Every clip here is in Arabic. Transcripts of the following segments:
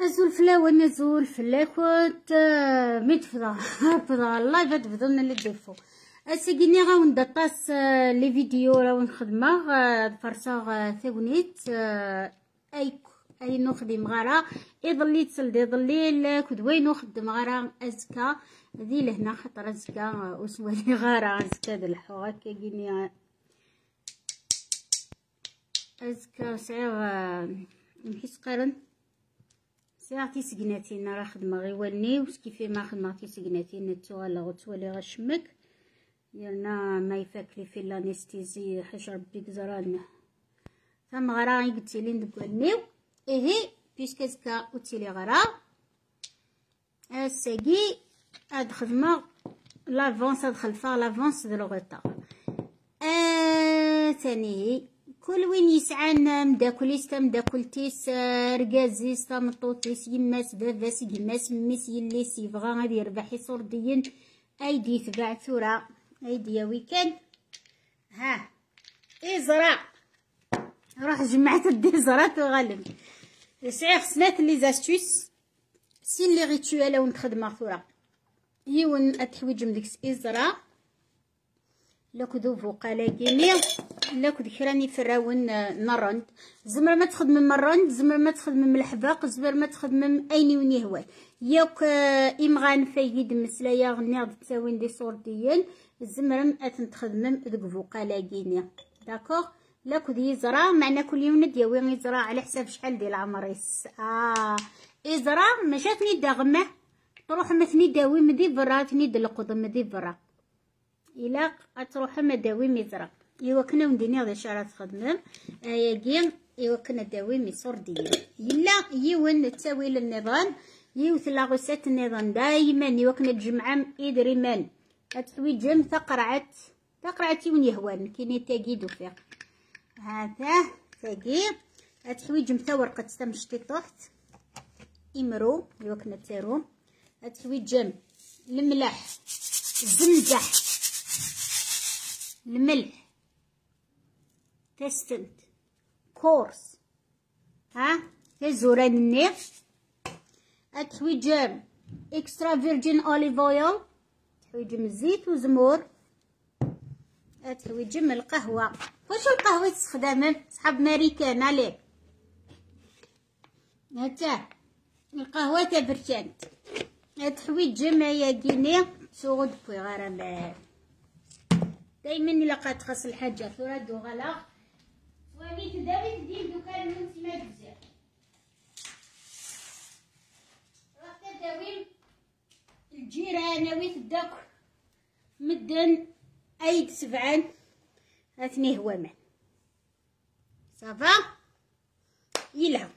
أزول فلا وانا زول فلا كنت متفضل فضل الله تفضلنا اللي تدفو اساقيني غاون دطاس لي فيديو راون خدمه فرصا ثونيت اي نخدم غارة يضلي تسلد يضلي كدوين نخدم غارة ازكا ذي لهنا خطر ازكا وسوالي غارة ازكا د الحوغا كاقيني ازكا سعيغ نحس قرن ساعتي سقناتين راه خدمه غير والني وكيفي ما خدمتي سقناتين نتوالى غتولي غشمك يالنا ما يفاكلي في الانستيزي حاجه ربي كزران ثم غرا قلتي لي ندقنيو ايه بيسكازكا وتيلي غرا الساقي هاد خدمه لافونس هاد خلفه لافونس دو لوغيطا ثاني كل وين يسعان مداكليس مداكلتيس ركازيس مطوطيس يماس باباس يماس ميس يليس يبغى غادي يربح يصورديين ايدي تباع ثورة ايدي يا ويكان ها ازرع روح جمعت الديزرات وغلب سعي خصنات لي زاستوس سين لي ريتوال ونخدم ثورة يون التحويج مديكس ازرع لوك دوفو قلاقيني لوك دكراني فراون نرند زمر ما تخدم من الرند زمر ما تخدم من الحباق زمر ما تخدم ايني وني هو ياك امغان فايد مسلايا غني تساوين دي صورديين زمر تخدم دكفو قلاقيني داكوغ لوك دي يزرع معنا كل يوم نديوي يزرع على حساب شحال ديال العمريس يزرع ما شافني داغمه تروح مثني داوي مدي برا تني دلقض مدي برا إلا أتروح مداوي مزرع إوا كنا ونديني غدا شعرات خدمم ياكي إوا كنا داوي مصور ديال يلا يون تساوي للنظام يوث لاغوسات النظام دايما إوا كنا تجمع إدري من أتحويجم تقرعت يون يهوان كيني تاكيدو فيه هذا تاكي أتحويجم تا ورقة تمشتي طحت إمرو إوا كنا تارو أتحويجم الملح الزنجح الملح تستنت كورس ها تزوران النيف اتحويجم اكسترا فيرجين اوليف اويل تحويجم الزيت وزمور اتحويجم القهوه واش القهوه تستخدم صحاب ماريكان عليك هتا القهوه تبرشانت اتحويجم يا كيني سوغد بوي غرام دايما الا قات خاص الحاجه ثورة دو غلا وامي تداوي تدير دوكا نمتي ما بزاف راح تداوي الجيران ويت داك مدن ايد سبعان اثني هو مان صافا يلعب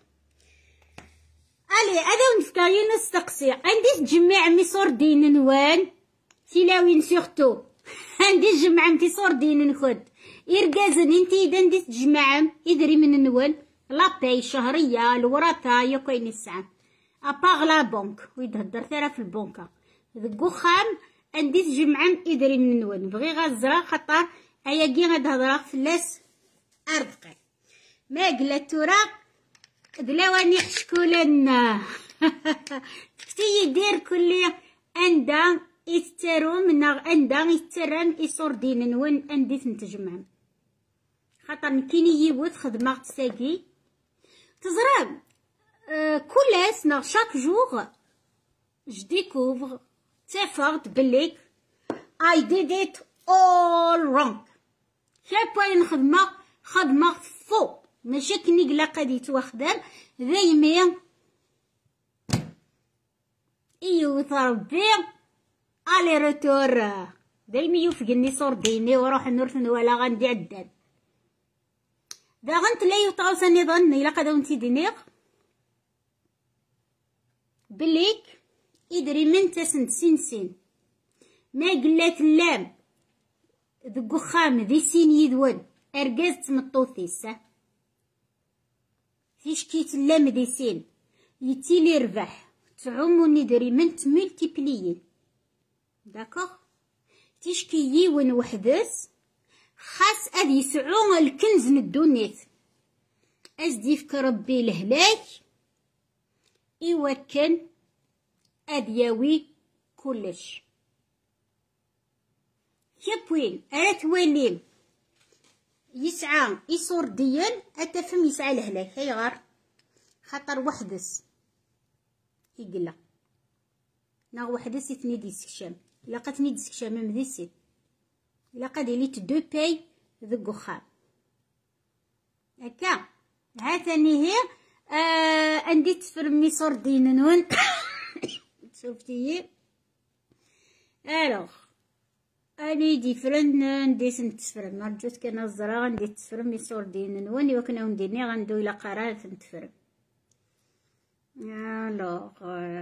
الي هذا ونفكاين نستقصي عندي تجمع مصور دين نوان تلاوين سورتو عندي جمع انتي صور دين نخد يرقازن انتي اذا ندي تجمع يدري من النوال لاباي شهريه الوراثه يكاين الساعه اباغ لا بنك ويتهدر ثرا في البنكه ذكو خام عندي تجمع يدري من النوال بغي غزرا خطر ايا كي غتهضر فلاس اربقي ما قلت ترى دلاواني حشكولنا كتي يدير كل عندها يسترو من عندها يسترن يصور دين نون عندي تنتجمع خاطر كيني يبوت خدمه تساقي تزرب كل سنة شاك جوغ جديكوفر تفرد بليك I did it all wrong شاك بوين خدمه فو ماشي كني قلا قادي توخدم دايما ايوث ربي الي روتور دايما يوفقني صور ديني وروح نورثن ولا غندي عداد دا غنت لا يطاوسني ظن الا قداو نتي دينيغ بليك يدري من تسنت سين ما قلات اللام ذكو خام ذي سين يدون ارقاز تمطوثيس فيش كيت اللام ذي سين يتيلي ربح تعوموني دري من تملتيبليين داكوغ تيشكي يون وحدس خاص ادي يسعون الكنز ندونيت ازدي فك ربي الهلاك إوكن أدياوي كلش. كابوين أتولي يسعى يصور ديال أتفهم يسعى لهلاك هيغار خاطر وحدس يقلا ناغ وحدس يتني ديسكشام إلا قاتني ديسكشام مديسي إلا قاد ليت دو باي ذوك خام هكا هاتني هي عندي تفرمي صور دينون شوفتي الوغ اني ديفرنت نديس نتفرم مرجوت كان الزرا غندي تفرم يصور دينن واني وكنا نديرني غندو الى قرارة نتفرم الوغ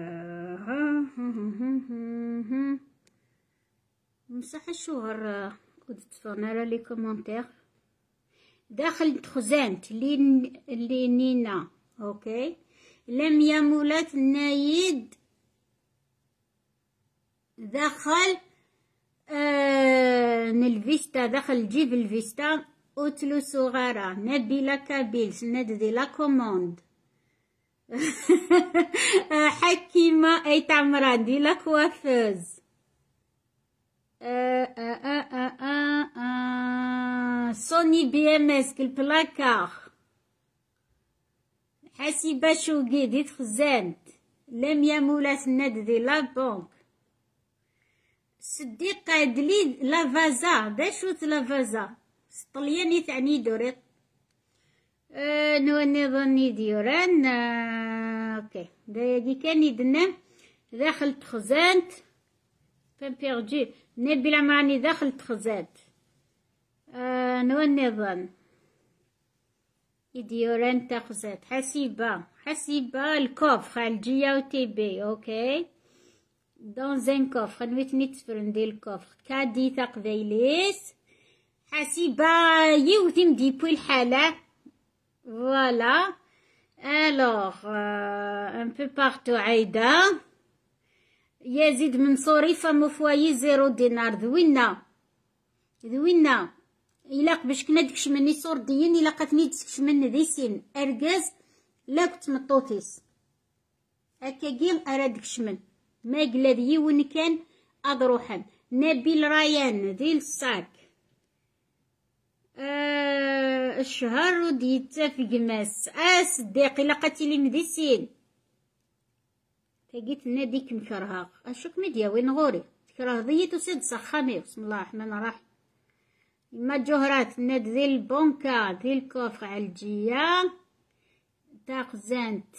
مسح الشهر ودتفرنا على لي كومونتير داخل تخزانت اللي نينا اوكي لم يمولات نايد داخل الفيستا داخل جيب الفيستا اوتلو صغارة نبيلة كابيل سند دي لا كوموند حكيمة اي تعمران دي لا كوافوز سوني بي ام اس البلاكار حسيبة شوقي دي تخزانت لم يمولا سند دي لا بونك صديقة دلي لافازا دا شوت لافازا طلياني تعني دوريط نوني ظني ديوران اوكي داكي كان يدنا داخل تخزانت فان بيرجي نبي لمعني داخل تخزانت نوني ظن يديوران تخزانت حسيبة الكوفر الجيا و تي بي اوكي dans un coffre نويتني تفرن ديال الكوفر كادي تقبيليس حسيبة يوتي مديبوي الحالة فوالا الوغ ان بو بارتو عايدة يزيد منصوري فمو فوايي 0 دينار ذوينا إلا باش كنا دكش مني صور ديين إلا قاتني دكش من ذي سين أرقاز لا كنت مطوطيس هكا قيل أرادكش من ما قلا ذيون كان أضروحن نبيل ريان ذي الصاك الشهر ودي يتفق ماس صديقي لقاتيلي مديسين تاقيت ناديك مكرهاق اشوك مديا وين غوري تكره ضيت وسد سخامي بسم الله الرحمن الرحيم ما جوهرات ناد ذي البونكا ذي الكوفر على الجية تاقزانت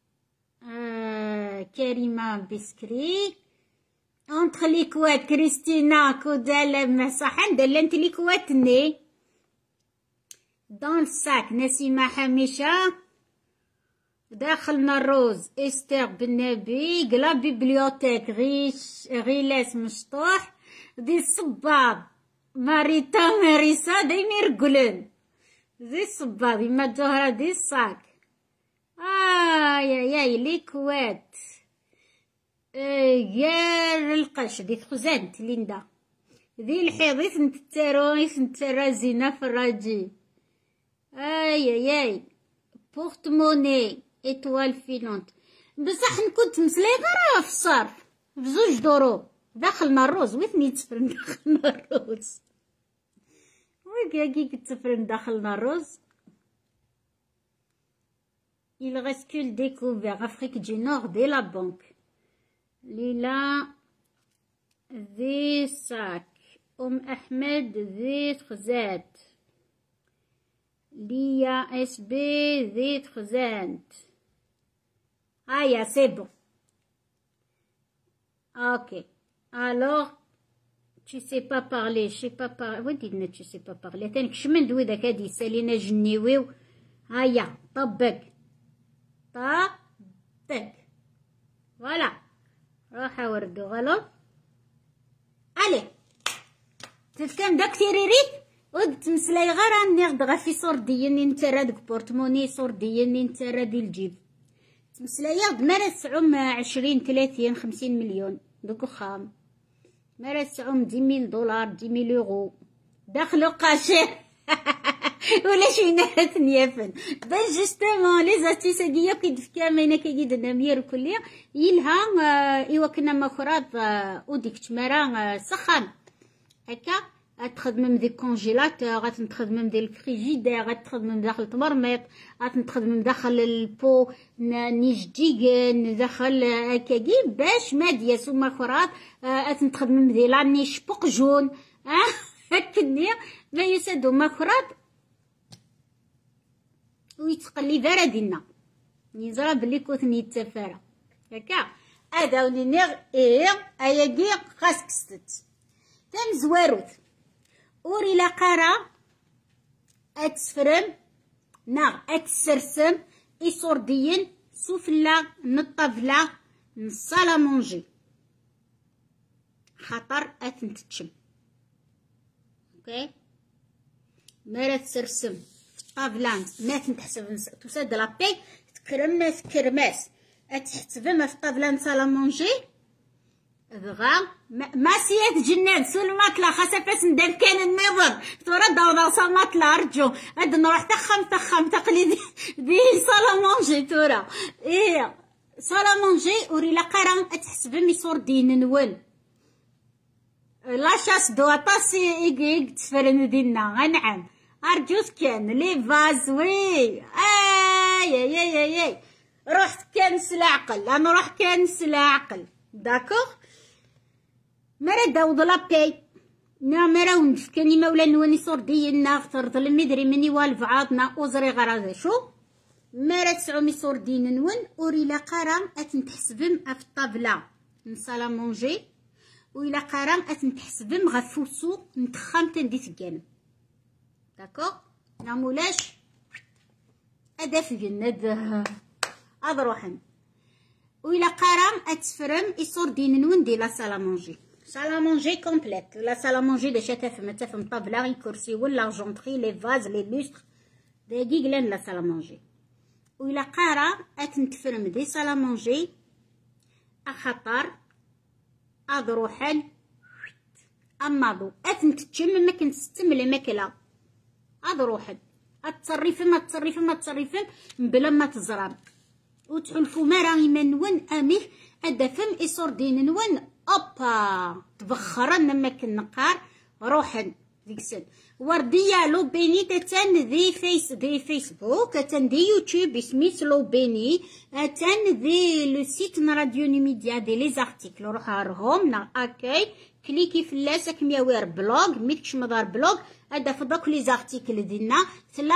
كريمة بسكري اونتخ ليكوات كريستينا كودال صحن دلنت ليكواتني دون الساك نسيمة حميشة داخلنا الروز استر بالنبي قلا بيبليوتيك غيلاس مشطوح دي الصباب ماريسا دايما يرقلن دي الصباب يما الجوهرة دي الساك ياي ليكوات غير القش دي خزانت ليندا ذي الحيض نتترا زينة في الراجي ياي بورتموني ايطوال فيلونت بصح كنت مسلي غير في الصرف بزوج دورو داخلنا الروز ويثني تفرن داخلنا الروز وكاكي كتفرن داخلنا الروز il reste que le découvert Afrique du Nord de la banque ليلى ذي ساك أحمد ذي خزات ليا اس بي ذي خزانت يا سي بون اوكي alors tu sais pas parler je sais pas parler ودينا tu sais pas parler تاني كشمن دوي داك هادي سالينا جنيويو هيا طبق فوالا روحا وردو غلط الي تفكان داك تيريريك ود تمسلاي غير راني غدا في صور ديالي نترا داك بورتموني صور ديالي نترا ديال الجيب تمسلايا ما تسعوم 20 30 50 مليون دوك خام ما تسعوم 10,000 دولار 10,000 يورو داخلو قاشير ولا شي نهات نيافن بان جوستومون لي زاتيساكيا كيدفكا ماينا كيدنا مير كليا يلها ايوا كنا مخرات وديك تمارا سخان هكا غتخدم دي كونجيلاتور غتخدم دي الفريجيدير غتخدم داخل التمرميط غتخدم داخل البو نيجديغن داخل هكاكي باش ماديه ثم اخرى غتخدم دي لانيش بقجون هكني ما يسادو مخرات ويتقلي دارا دينا نزرا بلي كوثني التفاره هكا هذا ونيغ اياكي خاصك ستت تم زواروت وري لا قرا اتسفرم نا اتسرسم يصورديين سفلا نطفلا نصالا مونجي خطر اتنتشم اوكي مرا تسرسم في الطابلان ما تنتحسب تسد لابي تكرم كرماس اتحسب في الطابلان صالا مونجي بغا ما سيات جنان سول ماكلا خاصها فاس ندير كان النظر تورا داودا صا ماكلا رجو هاد نروح تخم تقليدي دي صالا مونجي تورا ايه صالا مونجي وري لا قران تحسب ميصور دين نول لا شاس دو طاسي ايك تفرن دينا نعم ارجوك كان لي فاز وي اي رحت كنس العقل انا روح كنس العقل داكوغ مرا داود لابي نا مرا ونف كاني مولا نواني صور ديالنا اخترت المدري مني والف عاطنا وزري غرا شو مرا تسعو مي صور دين نون وري لا قرا اتنتحسبم في الطابله نصالا مونجي وإلا قرا اتنتحسبم غفوسو نتخام تندي تقام داكوغ نا مولاش ادا فقن هاد روحن وإلا قرا اتفرم يصور دين نون دي لا سالا مونجي سالا مونجي كومبليت لا سالا مونجي داش تفهم طابله الكرسي ولا جونطري لي فاز لي لوستر داكي قلان لا سالا مونجي وإلا قارا اتنتفرم دي سالا مونجي اخطر اضروحن اماضو اتنتشم ما كنستمل الماكله اضروحن اتصرفم بلا ما تزرب وتحلفو ما راهي منون اميه ادفم يصور دين نون اوبا تبخرن ما كنقار روحن ديك السن ورديه لو بيني تتن دي فيسبوك تن دي يوتيوب سميت لو بيني تن دي لو سيت راديو ميديا دي لي زارتيكل روح هارهم نا اكاي كليكي في لاسك مياوير بلوغ ميتكش مدار بلوغ هذا فداك لي زارتيكل ديالنا تلا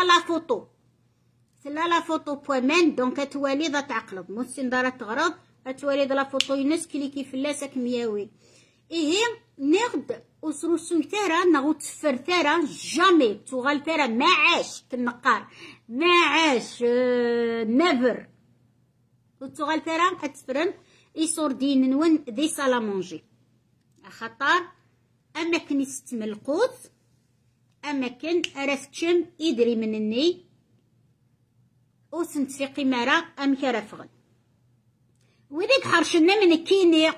لا فوتو بوين دونك توالي ذا تعقلب موسين دارا تغرض اتوالي ذا لا فوتو ينس كليكي في لاسك مياوي ايه نغد اسرو سويتارا نغو تفرتارا جامي توغالتارا ما عاش كنقار ما عاش نيفر وتوغالتارا اتفرن يصور دين نون دي سالا مونجي خطر اما كن يستمل القوت اما كن ارفتشم يدري منني وسنت في قمارة ام كرفغن وديك حرشنا من الكيني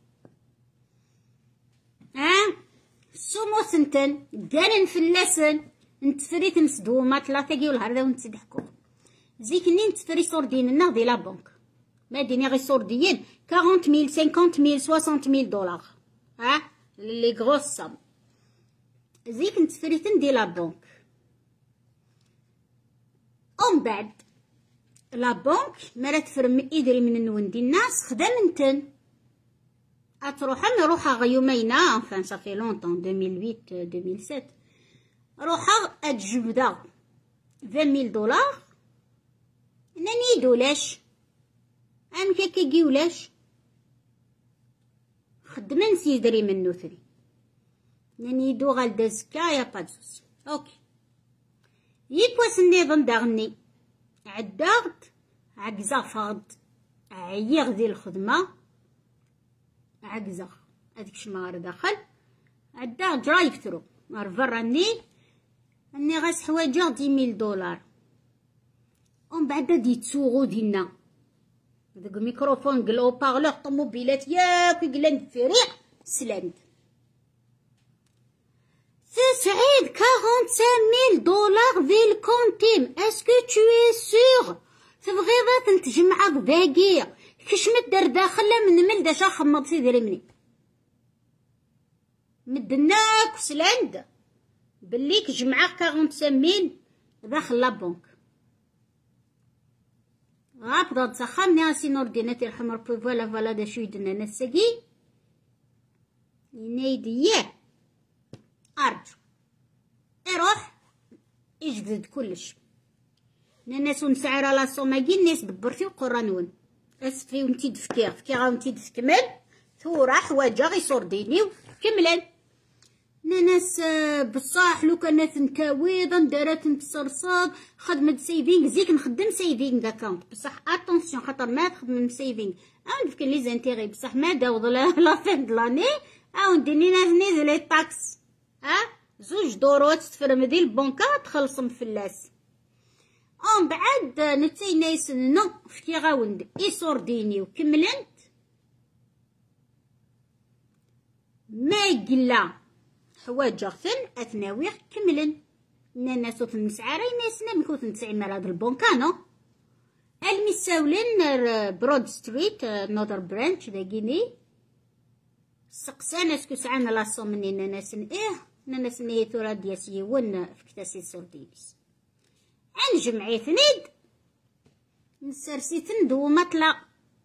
سومو سنتن دانن فلاسن نتفريت نسدوما ثلاثة كيو الهردا ونتضحكو زيكني نتفري صور ديننا دي لا بنك ما ديني غي صور ديين 40,000 50,000 60,000 دولار لي غروس سام زيك نتفريتن دي لا بنك ومن بعد لا بنك مرا تفرم يدري من النون دي الناس خدمنتن نروحا غيومينا انفان صافي لونطون 2008 2007 روحا اتجبدا 20,000 دولار ناني دولاش ام كاكا كيولاش خدمن سيدري منو ثري ناني دو غالدازكا يا بادوس اوكي يكواس النظام داغني عداغد عكزا فاض عيغ ديال الخدمه عكزا هذيك شمار داخل عدا درايف ثرو رفر اني غاس حوايجا 10,000 دولار ومن بعد دي تسوغو ديالنا داك الميكروفون قلو بارلور طوموبيلات ياك قلان فريق سلاند تسعيد 45,000 $45,000 في الكونتيم. اسكو تو اي سور تبغي ذات تجمع باقي كش مدر داخل من ملدا شا خمض سيدي رمني مدناك وسلاند بلي كجمع 45,000 داخل لابونك غابضة تسخمني اسين اورديناتير حمر بي فوالا دا شو يدنا نساقي ينايديه ارجو اروح يجبد كلش ناس نسعر على صوماكي الناس دبرتي وقرانون اسفي ونتي دفكي غاونتي تكمل ثورة حواجة غيصور ديني وكملن ناس بصح لو كانت نكاويض دارت نتصرصاد خدمت سيفينغ زيك نخدم سيفينغ اكاونت بصح اتونسيون خاطر ما تخدم سيفينغ عندك لي زانتيغي بصح ما داوض لا فين دلاني نديني نازني لي طاكس زوج دورات تفرمدي البنكة تخلصم فلاس بعد نتي نايس نو فكي غاوند يصور ديني وكملنت ما يقلا حواجة ثن اثناوي كملن ناس وثن نسعاري ناسنا مكوث نسعي مراد البنكانو المساولين برود ستريت نوذر برانش داكيني سقسانا اسكو سعانا لاصو مني ناس ناس نيه ثورا دياسي ون فكتاسي سوردينيس عن جمعي ثنيد نسرسي ندو مطلع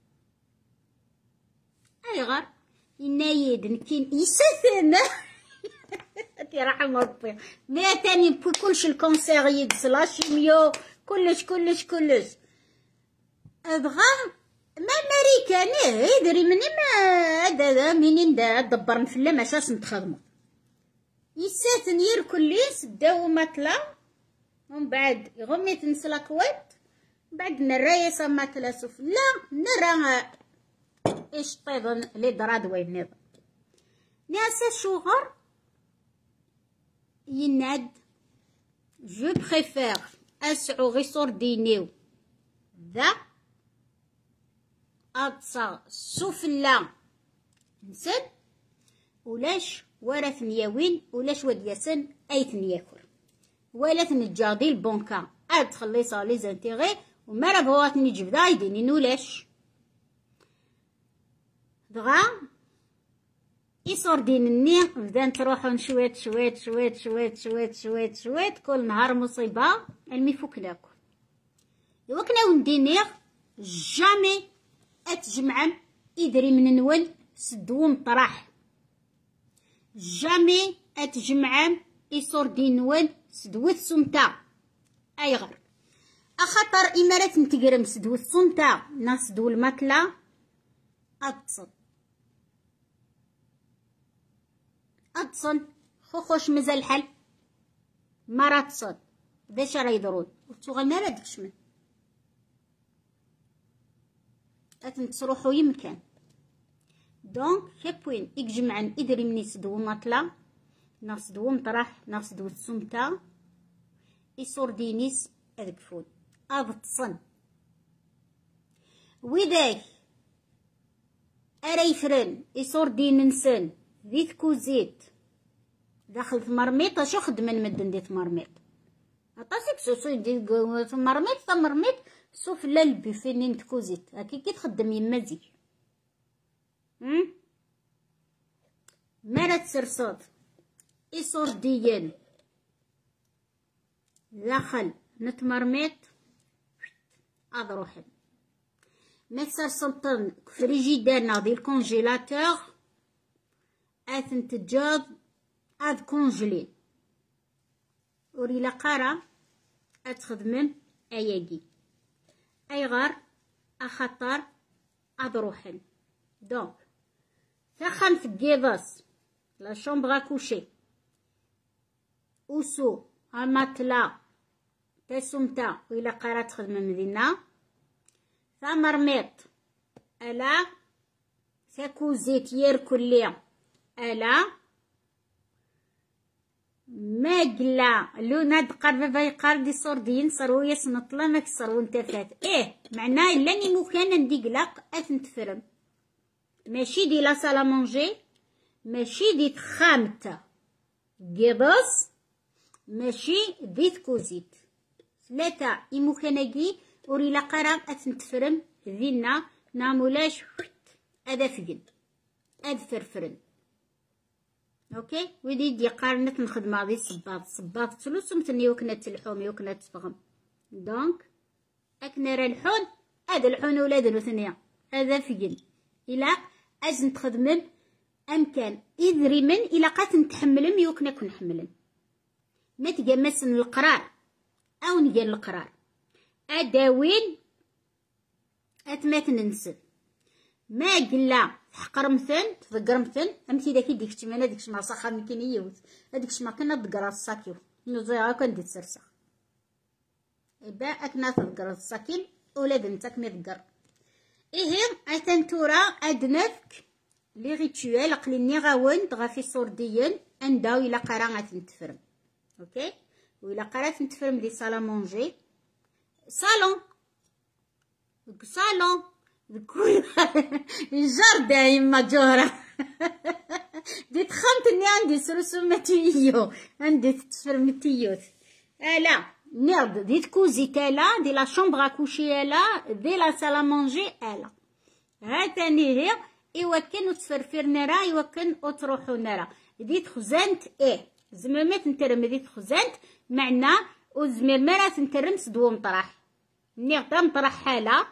ايغار ينايد نكين يسثن رحم ربي ما تاني كلش الكونسير يدس لاشيميو كلش ابغى ما امريكاني يدري مني ما هذا منين دبر نفلا ما شاش نتخدمو يساتن يركل ليس داو مطلع ومن بعد يغمي تنسلا كويت بعد نرايا سما تلاسف لا نرى ايش طيبن لي دراد وين نظام ناس الشغر يناد جو بريفير اسعو غي صور دينيو ذا اتصا سفلا نسد ولاش ولا ثنياوين ولاش ود ياسن اي ثنياكل ولا تنجاضي البنكا ادخل لي صار لي زانتيغي وما راه بغاتني نجيب دا يديني نولاش دغا يصور دينني بدان تروحون شويت كل نهار مصيبة المي فوكناكو وكنا وندينيغ جامي اتجمعن يدري من نول سدوم طرح جامي اتجمعن يصور دين نول سدوث سمتا ايغر اخطر امارات نتقرم سدوث سمتا ناس دول المطلع اتصل خوش مازال الحل مرة تصد باش راه يضرون وتوغل ما رادكش من تصروحو يمكن دونك كيبوين يجمعن ادري مني سدو مطلع ناس دو مطرح ناس دو تسمتا يصور دينيس اذكفون اضتصن وذاك اريفرن يصور دين نسن ذيك كوزيت داخل ثمرميط شو خدمن مدن دي ثمرميط عطاسك سوسو دي ثمرميط سوف لا البيفينين تكوزيت هاكي كي تخدم يمازي مالا تسرصاد يصور ديان داخل نتمرميط اضروحن ما تسرصلطن فريجيدانا ديال الكونجيلاتور اثن تجاض اد كونجلي وري لقارة اتخدمن اياكي ايغار اخطر اضروحن دونك تخن في الكيضاس لا شومبغا كوشي وسو الماتلا تسمتا وإلا قارا تخدم مدينة ثمرميط الا ساكوزيت يركل الا ما قلا لو ناد قرب باي قرب دي صور دين صارو يسنطلا ماك صارو انتفات معناه لاني مكان ندي قلق اثن تفرم ماشي دي لا سالا مونجي ماشي دي تخامتا قبص ماشي ذي تكوزيت. 3 إمكانكي وري لقرا أتنتفرم ذينا نامولاش هذا فقد هاد فرفرن. اوكي ودي دي قارنت نخدم ذي صباط تلوس متني وكنا تلحومي وكنا تفغم. دونك اكنا راه الحون هذا الحون ولاد ثنيا هذا فقد الى ازن تخدمم امكان اذري من الى قات نتحملم يوكنا كون حملن ما تقمسن القرار او نجي القرار اداوين اتمات ننسل ما قلا تحقرمثن تذكرمثن امتي داكي ديك الشمانه ديك الشما صاخا مكين يوت هذيك الشما كنا تذكر الساكيو نزيها كان ديت سرسخ با اكنا تذكر الساكين ولاد نتاك ما تذكر ايه اتنتورا ادنفك لي ريتوال قليني غاون تغافي صورديين انداو الى قرا تنتفرم. اوكي وإلا قرا تنتفرم دي صالون مونجي صالون كل الجردة يما جورة دي تخمتني عندي سرسومتيو عندي تفرمتيوت لا نرد دي تكوزي تالا دي لا شومبر اكوشي الا دي لا سالا مونجي الا هاتاني هي يوكن وتفرفر نرا يوكن وتروحو نرا دي تخزنت ايه زمامات نترم دي تخزنت معنا وزمير مرات نترم سدو مطرح نغدا مطرح حالة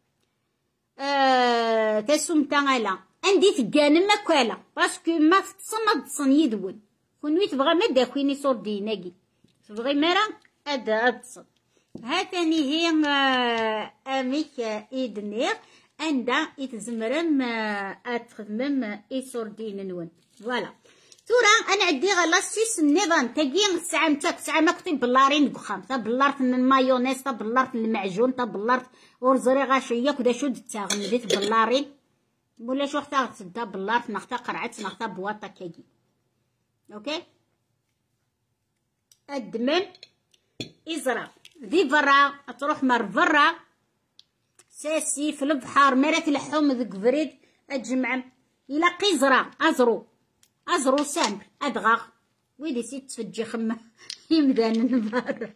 تسومتا غالا عندي تقانم ماكوالا باسكو ما تصند تصن يدون كون تبغى ما داكويني صور ديناكي تبغي مرا ادا تصن هاتاني هي اميك ايدنير عندها يتزمرم اتخدمم صور دين نون فوالا. تورا انا عندي غلاصيس النظام تاكي ساعه نتاك ساعه ما كنت بلارين بخام تا بلارت المايونيز تا بلارت المعجون تا بلارت ورزري غاشيه كدا شو دتاغ نديت بلارين ولا شو اختار تدا بلارت نختا قرعت نختا بواطا كاكي. اوكي الدمم ازرق دي برا تروح مر برا ساسي في البحر مرات اللحوم ذك فريد اجمع الى قزرة ازرو سامبل ادغاغ ويدي سيت تفجي خمه يمدان برا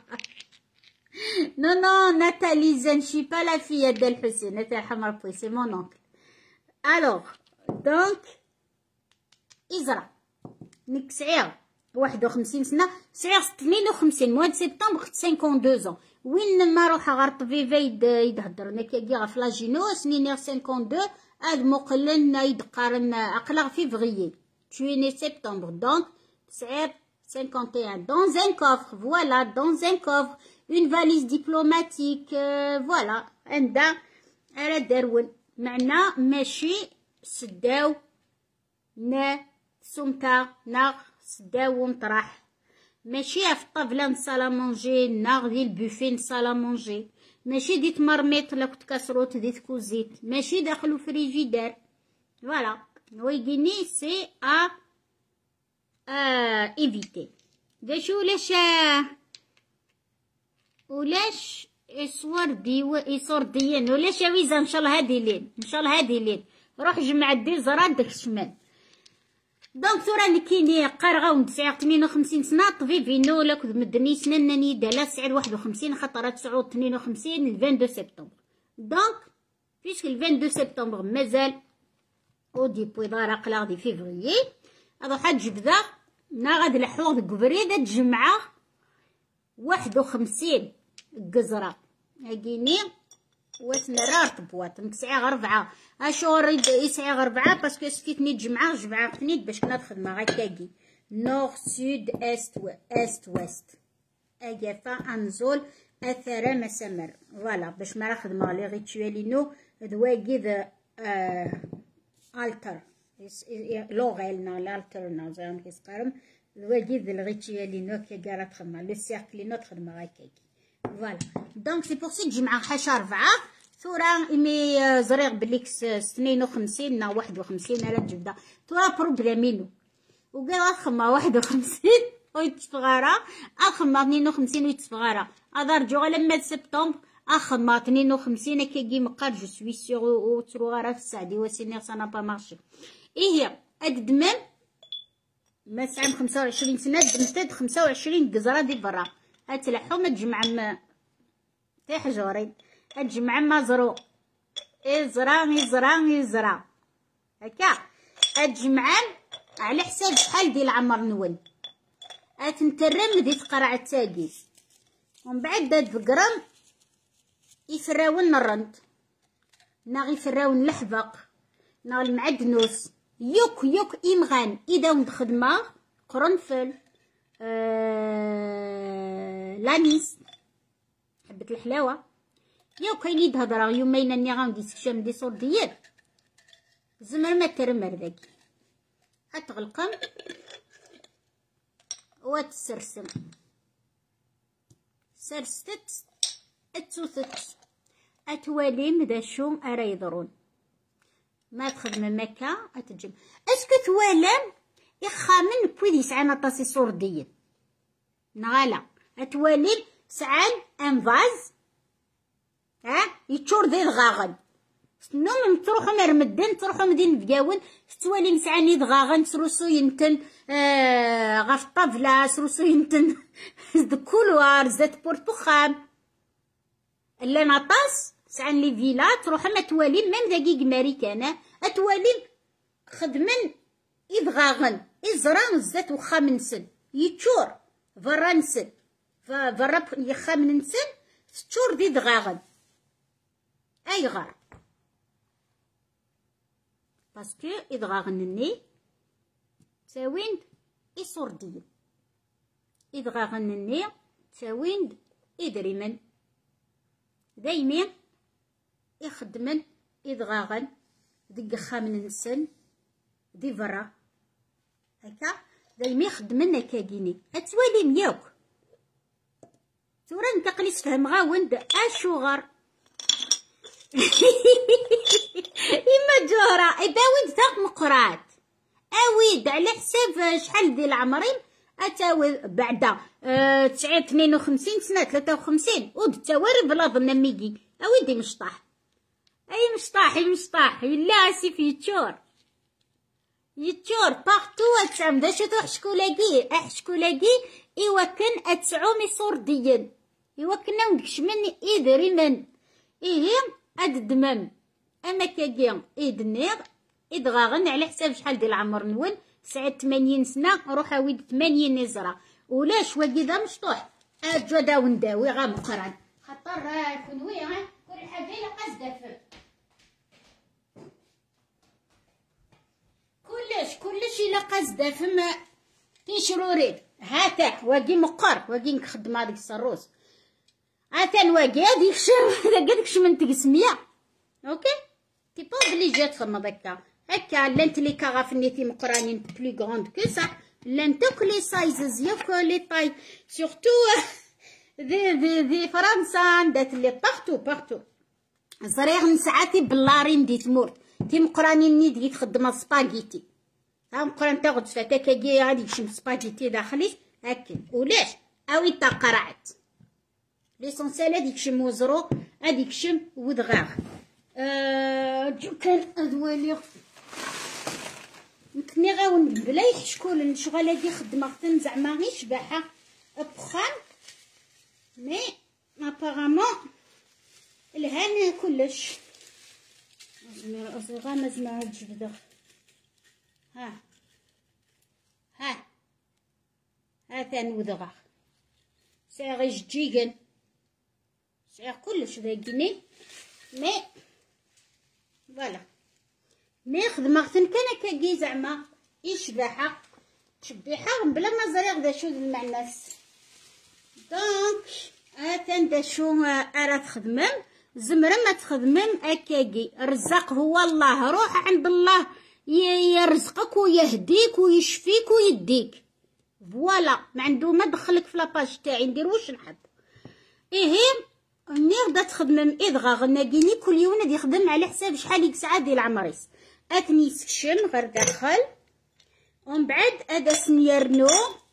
نو ناتالي زين شي با لا فيا ديال الحسين نتا حمر بوي سي مون اونكل. الوغ دونك ازرا نيك سعير 51 سنه سعير 52 مواد سبتمبر 52 وين ما روح غير طبيبه يدهدر نكاكي غا فلاجينو سنين 52 هاد مقلن يدقارن اقلا فيفريي tu es né septembre donc c'est 51 dans un coffre voilà dans un coffre une valise diplomatique voilà عندها على درون معنا ماشي سداو نا سمتا ناغ سداو ومطرح ماشي في الطابله نصالا مونجي ناغ ديال البوفي نصالا مونجي ماشي ديت مرميط لا كنت كاسروت ديت كوزيت ماشي داخلو فريجيدار فوالا ويجيني سي ايفيتي داشو ولاش يصور ديان ولاش ويزا ان شاء الله هادي لين روح جمع دير زراد داك الشمال. دونك ثورا كيني قارغه ونسعي 58 سنه طبيبينو لا كنت مدني سنانني دالا سعيد 51 خاطر 59 22 سبتمبر. دونك فيسك 22 سبتمبر مازال او ديبوي دار قلا دي فيفريي هذا حد جبده نا غاد لحوغ كبريده تجمعه 51 قزره هاكيني واسنرار طبوات نسعي غير 4 اشهر يسعي غير 4 باسكو سكيتني تجمعه جمعتني باش كنا خدمه هكاكي نور سود است ويست اجافا انزول اثر مسمر فوالا باش ما خدمه لي ريتوالينو دواكي ذا التر لوغيلنا الالترنا زعما كيسقرم دواكي ذا الريتوالينو كي قالت خدمه لو سيركلينو تخدمه هكاكي فوالا. دونك سي بور سي تجمع حاشا 4 ثورا امي زريغ بليك 52 نا 51 على الجبده ثورا بروبليمينو وقال اخما 51 ويتفغارا اخما 52 ويتفغارا هذا رجعوا لما سبتمبر اخما 52 كي مقار جو سوي سيغ او ترو غارا في السعدي وسينير سا با مارشي ايه هي الدمام ما سعام 25 سنة دمتد 25 قزرة دي برا أتلحو ما تجمع تيح جوري أتجمع مزروع إزرا هكا أتجمع على حساب شحال ديال العمر نون أتنترم دي تقرع التاقي ومن بعد داد بقرم يفراون الرند نا يفراون الحبق نا المعدنوس يوك إمغان إذا وند خدمة قرنفل لانيس حبة الحلاوة يوك كاين يدهضر يومين اني غندي سكشام دي صورديات زمر ما ترمر ذاك أتغلقم وتسرسم سرستت اتوثت أتواليم ذا شو أرا يضرون ما تخدم مكة أتجم اسكو توالم يخامن بويدي يسعان طاسي صوردية نغالا أتواليم سعان انفاز يتشور ذي الغاغن نوم تروحو مرمدن تروحو مدين بقاون ستواليم سعان يدغاغن سروسو ينتن غاف الطابلة سروسو ينتن كولوار زات بورتوخام اللي نطاس سعان لي فيلا تروح ما تواليم ميم دقيق ماريكانا أتواليم خدمن إدغاغن إزران الزات وخام نسن يتشور فرا نسن فرا يخام نسن تشور دي دغاغن أي غار باسكو إدغاغنني تاويند إصورديين إدغاغنني تاويند إدريمن دايمين يخدمن إدغاغن دي خامن نسن دي فرا هكا دايما يخدمن هكاكيني أتوالي مياوك تورا نتقلي تفهم غاوند أشوغر إما جورا إباويد تاق مقرات أويد على حساب شحال ديال العمرين أتاوي بعدا 52 سنة 53 ود تاواري بلا ظن ميكي أويدي مشطاح أي مشطاح لا سيف يتشور باغتو أتسعم دا شتو أحشكولاكي إيوكن أتسعومي صورديا إيوكن ندكش مني إيدري من إيه أددمم أما كاكي إيدنيغ إدغاغن على حساب شحال ديال العمر نون 89 سنة روح أويد 80 نزرة ولاش واكيدا مشطوح أجو داو نداوي غا مقران خاطر كنوي كل حاجة إلا قصدها كلش إلا قصدها فما تيشروري هاتا واقي مقر واقي نخدم هاديك الصروس هاتا نواقي هاديك هاديك من تقسمية اوكي تي با بلي جات فما هكا لانت لي كاغافنيتي مقرانين بلو غروند كو سا لانت كلي سايزز ياك لي طاي سورتو دي فرنسا دات لي بارتو زريغ نسعاتي بلارين دي تمور تي مقرانين ني دي تخدم سباغيتي ها مقران تاخد فتاكاكي غادي يشم سباغيتي داخلي هكا ولاش اوي تقرعت ليسونسيال هاديك شم وزرو هاديك شم ودغاغ جو كان ادوالي يمكنني غاون بلا يحشكول الشغل هادي خدمه زعما غير شباحه بخام مي ابارامون الهان كلش غامز مع الجبده ها تنوذغ ساغي جيجن ساغ كلش ذاكني مي فوالا مي خدمتن كان كاكي زعما يشباحه تشبيحه بلا ما زريغ دا شو المعناس دونك هاتن دا شو ارا تخدمم زمرا ما تخدمم اكاكي الرزاق هو الله روح عند الله يرزقك ويهديك ويشفيك ويديك فوالا ما عنده ما دخلك في لاباج تاعي ندير واش نحب ايه ني غدا تخدمم ادغا ناقيني كل يوم غادي يخدم على حساب شحال يسعى ديال العمريس اكني سكشم غير داخل ومن بعد هذا سنيرنو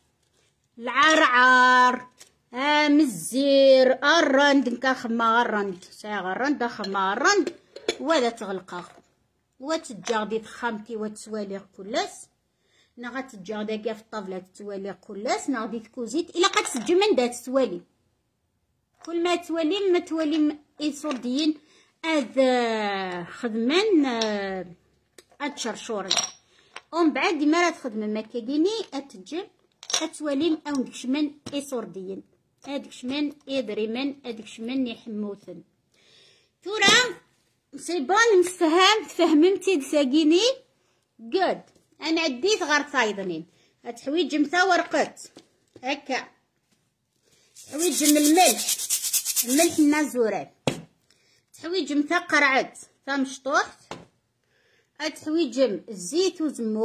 العرعر مزير الرند نكخما الرند ساغ الرند خما الرند ولا تغلقه وتجاغدي تخامتي وتسوالي كلس نا غتجي داكا في الطابله تتوالي كلاس نا غادي تكوزيت الا قد تسجل من دات تتوالي كل ما توالي ما توالي ايصوديين هاد خدمان هاد شرشوري ومن بعد ديما راه تخدم مكاكيني اتجي اتوالي او دكشمن ايصورديين هاديك شمن يضرمن هاديك شمن يحموثن تورا سي بون نفهم تفهمتي دساكيني جود انا عديت غير فايضنين هاد حويج متا ورقت هكا حويج من الملح النازوران حويج متا قرعت تا مشطوحت هاد حويجم الزيت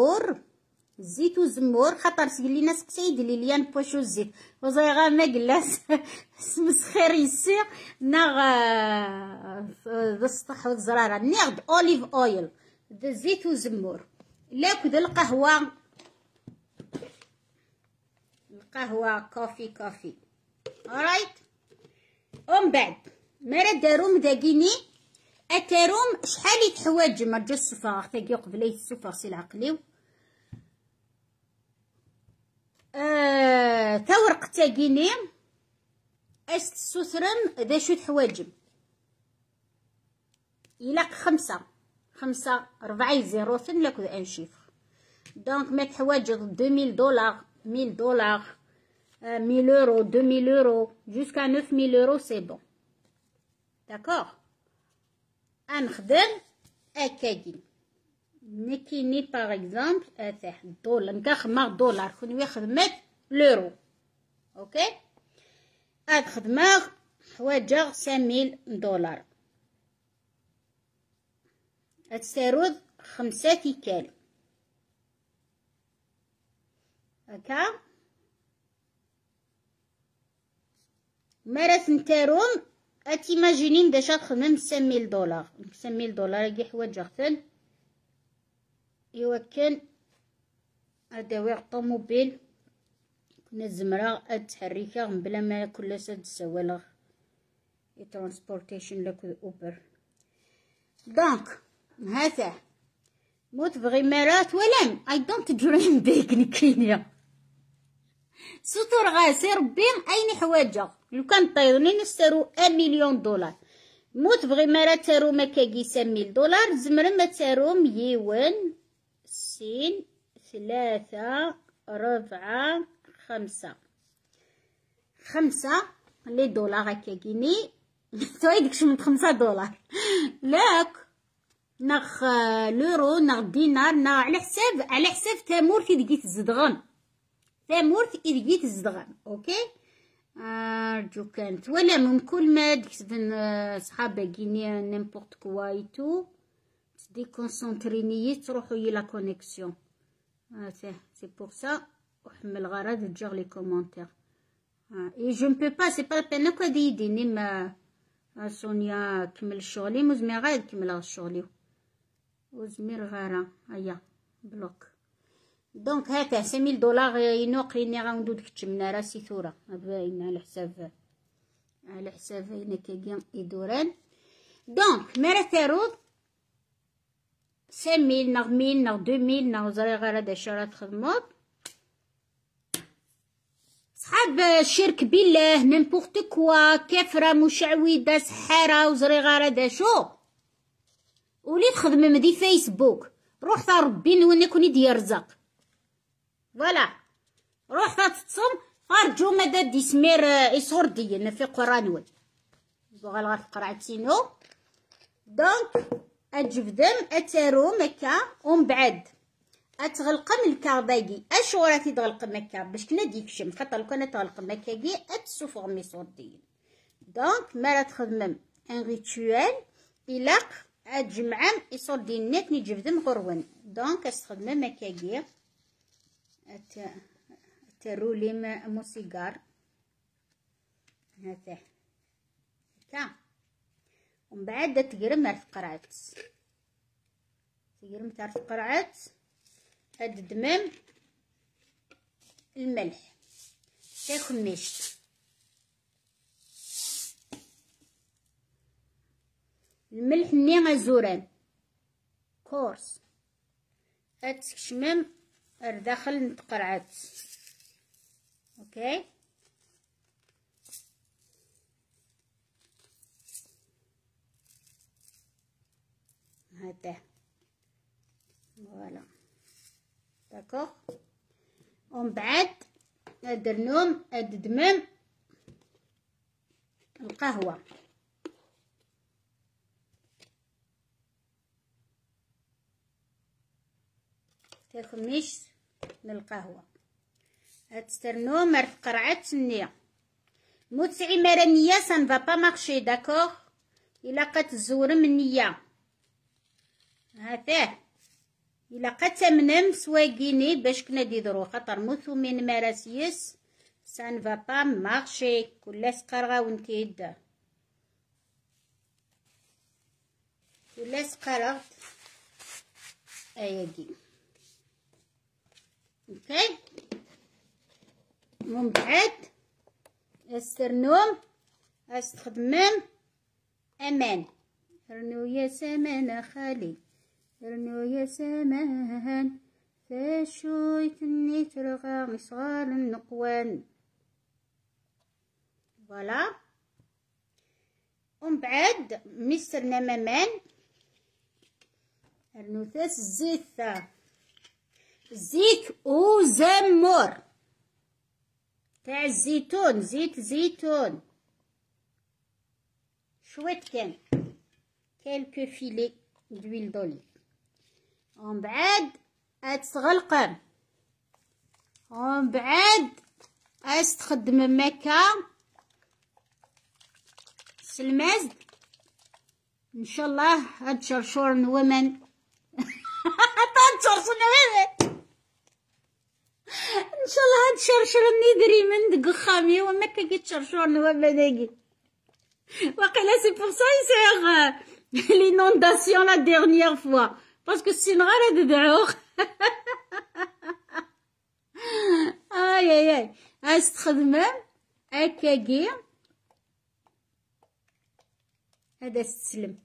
وزمور خاطر سقلي ناس قصيد لي نبوشو الزيت وزي غا ما قلاس مسخير يسير ناغ ذا السطح والزرارة ناخد اوليف اويل ذا زيت وزمور لاكد القهوة كوفي alright ومن بعد مرا داروم داكيني اتاروم شحال يتحواج مرجا الصفار تاقي قبلي الصفار سي العقليو تا ورق تاقيني اش تسوثرم ذا شو تحواجم يلاق خمسة 4 زيروثن لاكو ان شيفر دونك ما تحواج $2000 $1000 1000 euros 2000 euros jusqu'à 9000 euros c'est bon d'accord نخدم هكاكي نكيني باغ اكزومبل اتاح الدولار نكخدم دولار كون خدمت لورو اوكي هاد خدمه حوايجها $5000 هاد السارود 5 تيكال هكا مرات نتاروم اتيماجينين داش تخدم $5000 $5000 كي حوايج غتن يوكل ادوات الطوموبيل كنا الزمرة اتحركها بلا ما كل سد السوالغ ترانسبورتيشن لكو اوبر دونك هذا موت بغي مرات ولم اي دونت دريم بيك نكينيا سطور غاسي ربي اين حوايجه لو كان طيرني نسترو $1,000,000 موت بغي مرات تارو مكاكي $100,000 زمر ما تارو ميون سين 3 4 5 لي دولار هكاكيني تويدك شو من $5 لاك ناخ لورو ناخ دينار ناخ على حساب تامورت إذا تزدغن اوكي رجو كانت ولا من كل ما دكتبن صحابه كينيا نيمبورت كوا ايتو تدي كونسونطريني تروحوا يلا كونيكسيون سي بور سا وحمل غرض تجر لي كومونتير اي جو مبو با سي با بين كو دي يديني ما سونيا كمل شغلي مزمي غير كمل شغلي وزمير غارة هيا بلوك دونك هكا $5000 ينوق ليني غندو دكتشمنا راسي ثورة باين على حساب هنا كاكيا يدوران دونك مرا تارود 5000 ناغ 1000 ناغ 2000 ناغ زري غير هدا شرات خدمات صحاب الشرك بالله نيمبورت كوا كافرة مشعوذة سحارة وزري غير هدا شو وليت خدمة مدي فيسبوك روح ثا ربي وين كوني ديال رزق فوالا روح ثا تتصم خرجو مدى دي سمير يصور ديالنا في قرانول بغا لغا قرعتينو دونك اجبدم اتارو مكا ومن بعد اتغلق من الكاباكي اشو راه تغلق مكا باش كنا ديكشم خاطر لو كان تغلق مكاكي اتسوفغ ميصور ديال دونك مالا تخدمم ان ريتوال الاق اجمعم يصور ديال نت نجبدم غرون دونك استخدم مكاكي ترولي موسيقار هذا هكا ومن بعد تقرم تاع قرعت هاد الدمام الملح تاخمشت الملح ني غزوران كورس هاد تكشمم داخل نتقرعت. اوكي هذا فوالا داكوغ. ومن بعد درنوم الدمام القهوه تخميش من القهوه هتسترنو مرت قرعت النية متسعي مرانية سان فا با مارشي داكوغ. الا قد الزور من النية هذاه الا قد تمنم سواقيني باش كنا ديدرو خاطر موثو من مراسيس سان فا با مارشي كل سقرغا ونتيد كل سقرغت اياكي. اوكي من بعد استرنوم استخدمم امان. رنو يا سمان خالي رنو يا سمان فاشويتني ترغى صغار النقوان فوالا. ومن بعد مسترنا مامان رنو ثاس زيت وزمور تاع الزيتون زيت زيتون شوية كان كالكو فيلي دويل دوليف. ومن بعد اتغلقم ومن بعد استخدم مكا سلمازد ان شاء الله هاد شرشور نومن تنشرشر نومن ان شاء الله هاد شرشر ندري من دق خامي وما كي تشرشور نومن داكي واقيلا سي بور سا يسيغ l'inondation la dernière fois parce que c'est une rare de dehors. aïe aïe aïe استخدمه هكاكي هذا السلم.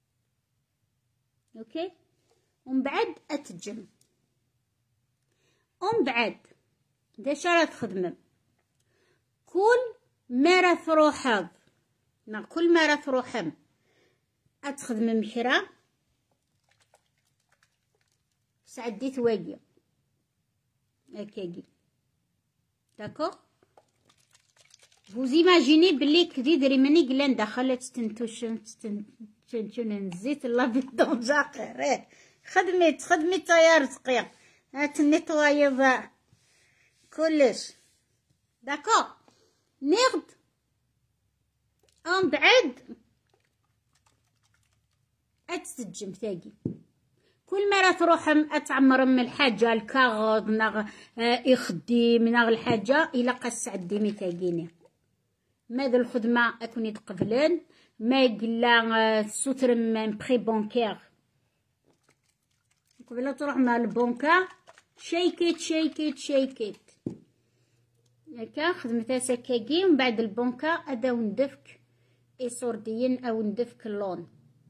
اوكي ومن بعد اتجم ومن بعد داش راه تخدمم كل ما راه تروحض كل ما راه تروحم اتخدم مكرا سعديت واقي هكاكي داكوغ. vous imaginez بلي كدي دري مني قلان دخلت تنتوشن الزيت الله بدون جاقر خدمي طيار سقيا هات النيطوايض كلش داكوغ نغد. ومن بعد اتسجم ثاقي كل مرة تروح اتعمر من الحاجة الكاغوض ناغ يخدم ناغ الحاجة الى قاس عديمي ثاقيني ماذا الخدمة اكوني تقبلن ما قلا سوتر من بري بونكير قبل تروح مع البنكة شيكيت هكا خدمتها سكاكي. ومن بعد البنكة اداو ندفك ايصورديين او ندفك اللون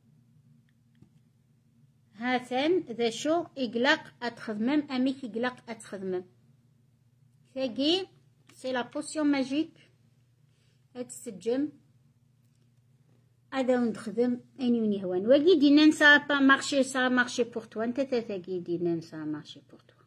هاثان ذا شو إقلاق أتخدمم أميك إقلاق أتخدمم ثاقي سي لا بوسيون ماجيك أتسجم هذا ونخدم أني هوان واقي دينا سا با مارشي سا مارشي بور توا نتا ثاقي دينا سا مارشي بور توا.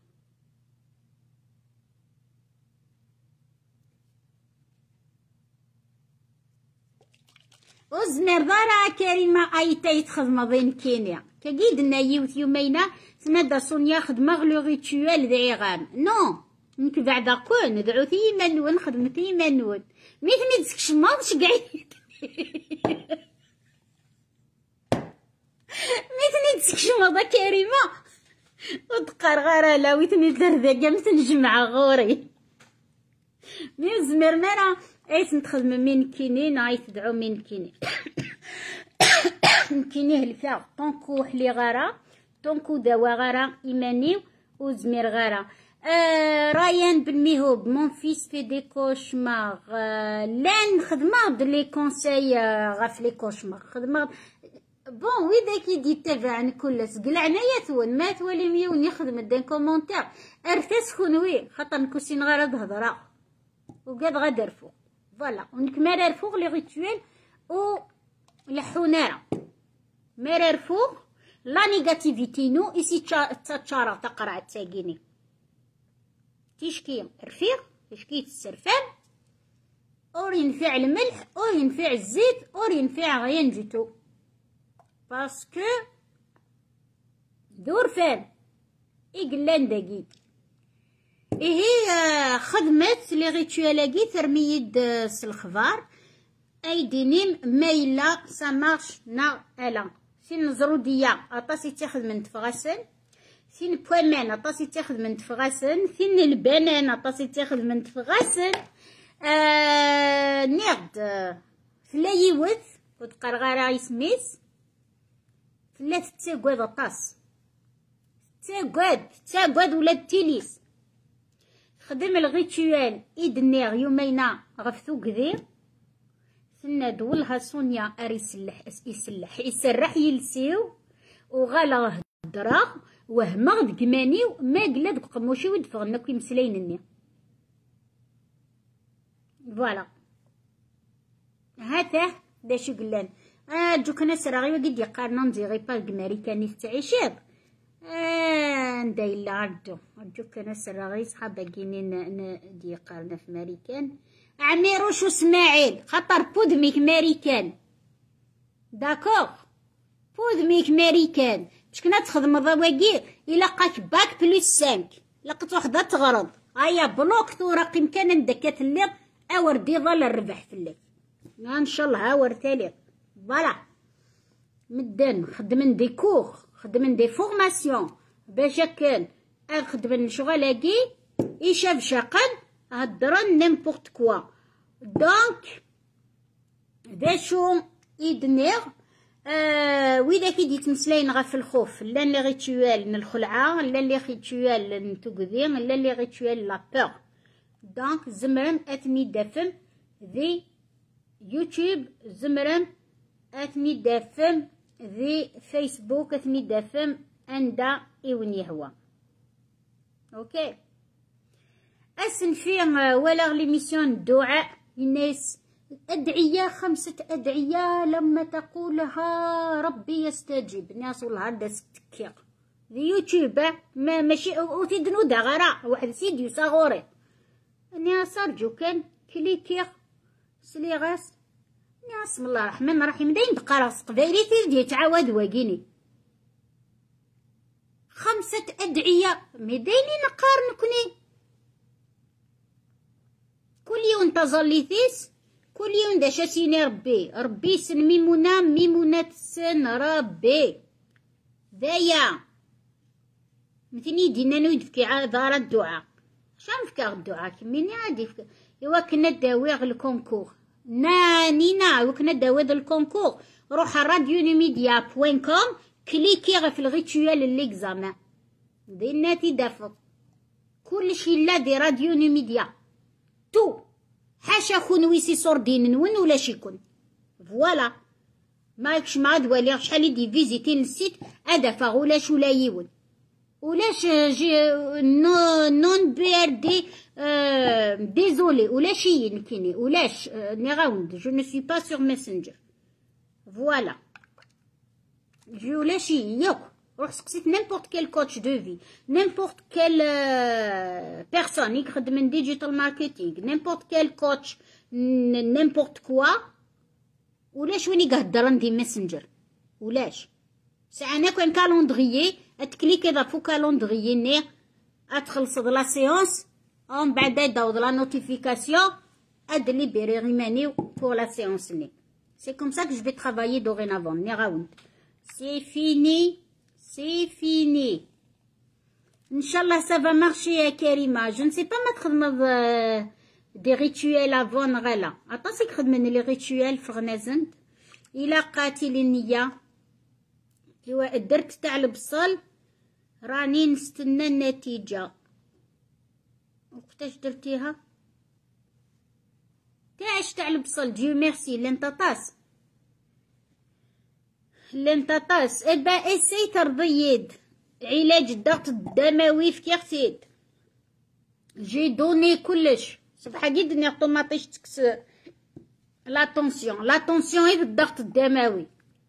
وزمر دارا كريمة أيتا يتخدم بين كينيا كاكيدنا يوث يومينا تنادى سونيا خدمة لو ريتوال دعيغان نو نك بعدا كون ندعو ثيما نون خدمة ثيما نون ميثني تسكشماض شقعيد ميثني تسكشماض كريمة وتقار غارة لا ويثني ترذاقا مثل جمعة غوري ميزمر مانا ايت نتخدم من كينين ايت تدعو من كينين كينيه الفا طونكو حلي غارة طونكو دوا غارة إيماني وزمير غارة. رايان بالميهوب مون فيس في دي كوشمار لان خدمة لي كونساي غاف لي كوشمار خدمة بون ويدا كي دي تابع كلس قلعنا يثون ما تولي ميون يخدم دين كومونتير ارتاس خنوي خاطر نكوسين غير هضره وقاد غادر فوق فوالا ونكمل فوق لي ريتويل او الحناره مرار فوق لا نيجاتيفيتي نو إسي تشارع تقرع تساقيني تشكي رفيق تشكي السرفان اور ينفع الملح اور ينفع الزيت اور ينفع غيان جيتو باسكو دور فان إقلان داقي هي خدمت لي ريتويلاكي ترميد الخضار اي دينيم مايلا سامارش نا الا سين الزرودية اطاسي تاخذ من تفغسن سين بوامان اطاسي تاخذ من تفغسن سين البنان اطاسي تاخذ من تفغسن نيغد فلا يوث وتقرغارا يسميس فلا تتاقواد اطاس تاقواد ولا تيليس خدم الغيتوال ايد النيغ يومينا غفثو كذير ثنا دولها سونيا اري يسرح يلسيو وغالا هدرا وهما دكمانيو ما قلا دك قموشي ودفغنا كي مسلاينني فوالا هذا داش قلان جوك ناس راه غير قد يقارنا نزيغي باك ماريكاني تعيشيض ندايلا جوك ناس راه غير صحاب كاينين دي قارنا في ماريكان عميروش واسماعيل خاطر بودميك ماريكان داكوغ بودميك ماريكان باش كنا تخدم ضواقي الا قاك باك بليس 5 لقيت وحده تغرض هيا بلوك ثورة كان ندكات الليل اور دي ظل الربح في الليل ان شاء الله اور ثالث فوالا مدن خدمن دي كور خدمن دي فورماسيون باش كان خدمن شغلاكي يشاف شاقن هدرن نيمبورت كوا دونك داشو يدنيغ وإذا كي دي تمسلاين غا في الخوف لا لي ريتوال الخلعة لا لي ريتوال نتوكذين لا لي ريتوال لا بور دونك زمرن اثني دافم ذي يوتيوب زمرن اثني دافم ذي فيسبوك اثني دافم اندا ايوني هو اوكي اسن في ولا ليميسيون الدعاء الناس أدعية 5 أدعية لما تقولها ربي يستجيب الناس والله هذا ستكيق اليوتيوب ما ماشي وتدنو دا غراء واحد سيديو صغوري الناس أرجو كان كليكيق سليغاس الناس بسم الله الرحمن الرحيم داين بقراص قبايلي تيدي تعاود واقيني 5 أدعية مدايني نقارن كني كل يوم تظليثيس كل يوم دا شاسيني ربي سن ميمونة تسن ربي دايا مثني دينا نويد فكي دار الدعاء شان فكا الدعاء كميني عادي فكا إوا كنا داويغ الكونكور نانينا وكنا داويغ الكونكور روح راديو ميديا بوين كوم كليكي في الغيتوال الليكزامان ديناتي دافق كلشي لا دي راديو ميديا تو حاشا خونويسي صور دين نون ولا شيكون فوالا ماكش ما دوالي شحال دي فيزيتي للسيت ادفا ولاش ولا يون ولاش جي نون بي ار دي ديزولي ولا شي نكيني ولاش نيغاوند جو نو سوي با سور ماسنجر فوالا جو ولا شي ياك روح سقسيت نيمبورت كيل كوتش دو في نيمبورت كيل بيرسون يخدم من ديجيتال ماركتينغ نيمبورت كيل كوتش نيمبورت كوا ولاش وين يقهدرن دي ماسنجر ولاش ساعة كان كالوندغيي اتكليكي ذا فو كالوندغيي ني اتخلص لا سيونس ومن بعد يداوض لا نوتيفيكاسيون اد ليبيري ريمانيو بور لا سيونس ني سي كوم سا كو جو في ترافايي دوغينافون ني غاوند سي فيني سي فيني ان شاء الله سافا مارشي يا كريمه جو نسي با ما تخدم دي ريتوال افون غلا عطاسك خدمن لي ريتوال فغنازنت الى قاتل النيه ايوا درت تاع البصل راني نستنى النتيجه وقتاش درتيها تاعش تاع البصل ديو ميرسي لانت طاس حلمت طاس ابا اسي ترضيد علاج الضغط الدموي في كيغتيد جي دوني كلش صباح جد نعطو ماطيش تكس لا طونسيون هي الضغط الدموي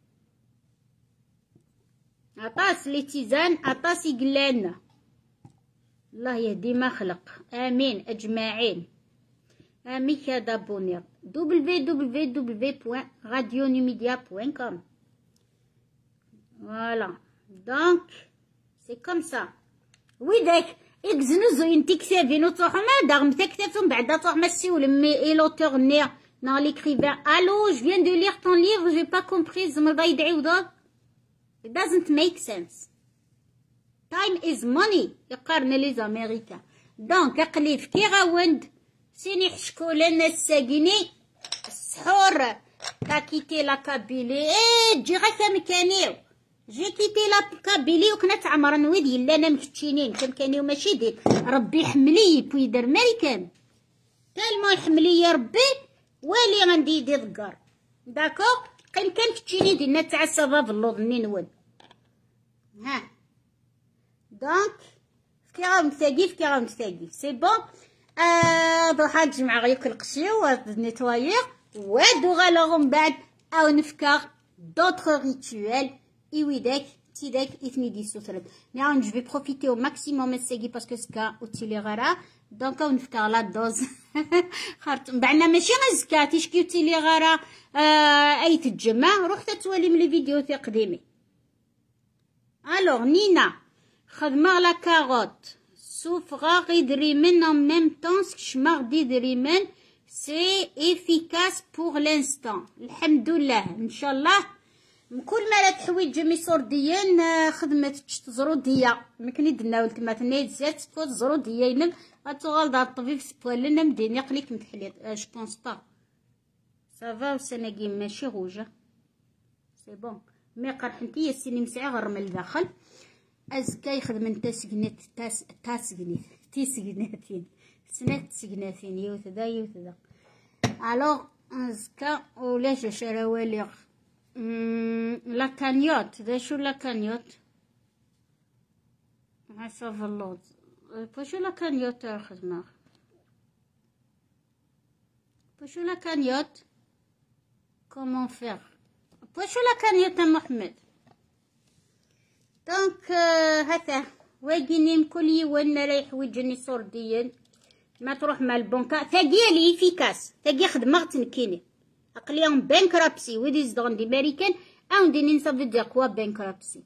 عطاس لي تيزان عطاس يقلانا الله يهدي ما خلق امين اجمعين امين كذا بونير www.radionumedia.com voilà donc c'est comme ça ويداك اكزنوزو انتي كتابين وتروحو ما داغم تكتبتهم بعدا تروح ما سيول مي اي لوتور نير non l'écrivain allô je viens de lire ton livre j'ai pas compris زعما يدعي وضاد it doesn't make sense time is money يقارن لي زاميريكان دونك اقليف كي غاوند سيني حشكو لنا الساقيني السحور تا كيتي لا كابيلي تجي غا كامكانيو جي كيتي لا كابيلي وكنا تعمرن ويد يلا انا مكتشينين كامكانيو ماشي ديك ربي يحملي بوي دار ماريكان تالمو يحملي يا ربي والي غندي يدي ذكر داكو كان كتشيني ديالنا تاع السباب اللوض نين ها دونك فكيغاو نتاقي سي بون ضحى تجمع غياك القشي ونيتوايير وادو غالغهم بعد او نفكر دوطخ ريتوال ايويداك تيداك اثني دي سوترد يعني جو في بروفيتي او ماكسيموم الساقي باسكو سكا وتيلي غرا دونك او نفكر لا دوز خرت بعنا ماشي غير زكا تيشكي وتيلي غرا اي تتجمع روح تتوالي من لي فيديو تاع قديمي الوغ نينا خدمه لا كاروت سوفغا غيدريمن en même temps شماغ ديدريمن سي efficace pour l'instant الحمد لله ان شاء الله كل ما لا تحويج ميسورديين خدمه تزروديه مكني دنا ولتما تنيد زات فوت زروديه ينم غتوغال دار الطبيب سبوالنا مديني قليك متحليت جو بونس با سافا وسناقي ماشي غوجه سي بون مي قرحنتي السيني مسعى غير من الداخل ازكا يخدم انت سكنات تيسكناتين سنات سكناتين يوثدا الوغ ازكا ولاش شراوالي لا كانيوت دا شو لا كانيوت عصاف اللوط باشو لا كانيوت خدمه باشو لا كانيوت كومون فير باشو لا كانيوت محمد دونك هذا واجينيم كل يوم رايح وجني سورديا ما تروح مع البنكة ثاقيه لي فيكاس ثاقيه خدمه تنكيني اقليهم بانكرابسي ويدي زدون دي ماريكان او ندير نصافي دي قوا بانكرابسي